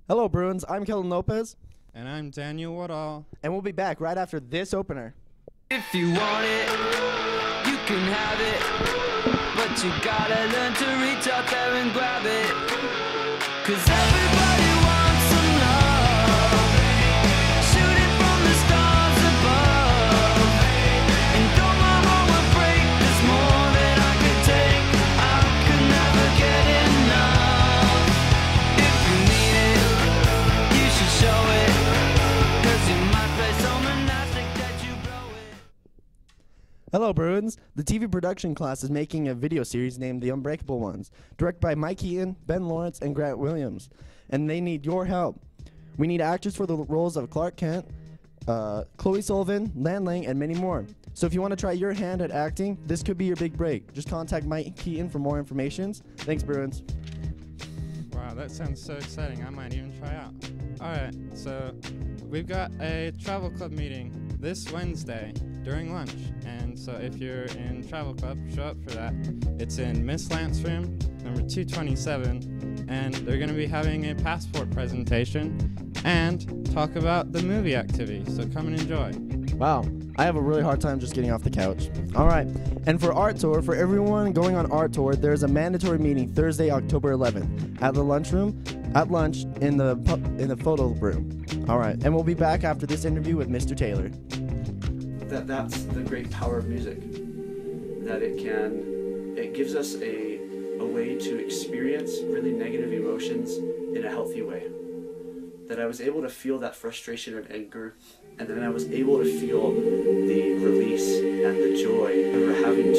Hello, Bruins. I'm Kellen Lopez. And I'm Daniel Woodall. And we'll be back right after this opener. If you want it, you can have it. But you gotta learn to reach out there and grab it. 'Cause everybody wants some love. Shoot it from the stars above. And though my heart will break, there's more that I could take. I could never get enough. If you need it, you should show it. 'Cause you might play so monastic that you blow it. Hello, Bruins. The TV production class is making a video series named The Unbreakable Ones, directed by Mike Keaton, Ben Lawrence, and Grant Williams. And they need your help. We need actors for the roles of Clark Kent, Chloe Sullivan, Lan Lang, and many more. So if you want to try your hand at acting, this could be your big break. Just contact Mike Keaton for more information. Thanks, Bruins. Wow, that sounds so exciting. I might even try out. Alright, so we've got a travel club meeting this Wednesday during lunch. And so if you're in travel club, show up for that. It's in Miss Lance room, number 227. And they're going to be having a passport presentation and talk about the movie activity. So come and enjoy. Wow, I have a really hard time just getting off the couch. All right, and for Art Tour, for everyone going on Art Tour, there's a mandatory meeting Thursday, October 11th at the lunchroom, at lunch in the photo room. All right, and we'll be back after this interview with Mr. Taylor. That's the great power of music, that it gives us a way to experience really negative emotions in a healthy way. That I was able to feel that frustration and anger, and then I was able to feel the release and the joy over having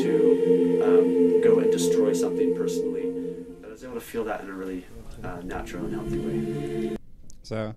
to go and destroy something personally. I was able to feel that in a really natural and healthy way. So,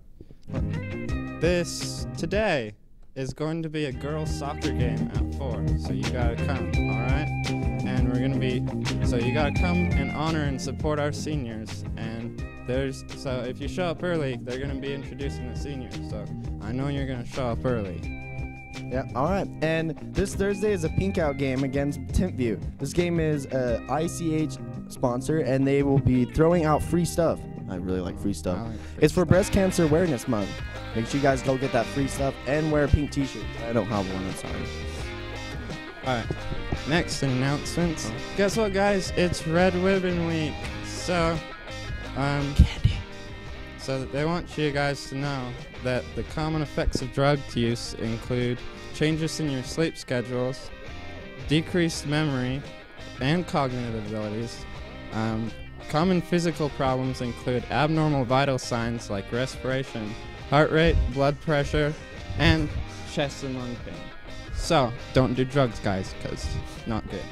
today is going to be a girls' soccer game at 4, so you gotta come, alright? And so you gotta come and honor and support our seniors. And so if you show up early, they're gonna be introducing the seniors, so I know you're gonna show up early. Yeah, all right. And this Thursday is a Pink Out game against Timpview. This game is a ICH sponsor, and they will be throwing out free stuff. I really like free stuff. It's for Breast Cancer Awareness Month. Make sure you guys go get that free stuff and wear a pink t-shirt. I don't have one, I'm sorry. Alright, next in announcements. Guess what, guys? It's Red Ribbon Week. So, Candy. So they want you guys to know that the common effects of drug use include changes in your sleep schedules, decreased memory and cognitive abilities. Common physical problems include abnormal vital signs like respiration, heart rate, blood pressure, and chest and lung pain. So, don't do drugs, guys, because not good.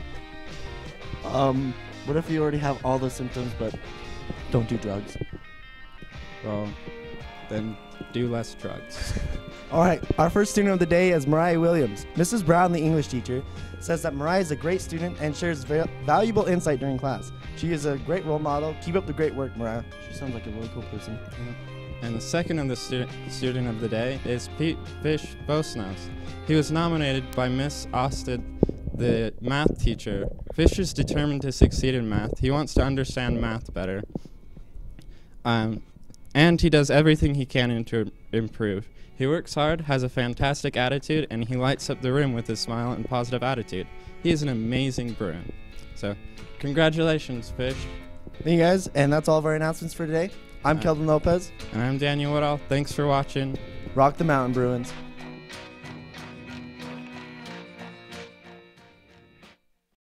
What if you already have all the symptoms but don't do drugs? Well, then do less drugs. All right, our first student of the day is Mariah Williams. Mrs. Brown, the English teacher, says that Mariah is a great student and shares valuable insight during class. She is a great role model. Keep up the great work, Mariah. She sounds like a really cool person. Yeah. And the second of the student of the day is Pete Fish Bosnos. He was nominated by Miss Austin, the math teacher. Fish is determined to succeed in math. He wants to understand math better. And he does everything he can to improve. He works hard, has a fantastic attitude, and he lights up the room with his smile and positive attitude. He is an amazing Bruin. So, congratulations, Fish. Thank you guys, and that's all of our announcements for today. I'm Kelvin Lopez. And I'm Daniel Woodall. Thanks for watching. Rock the Mountain, Bruins.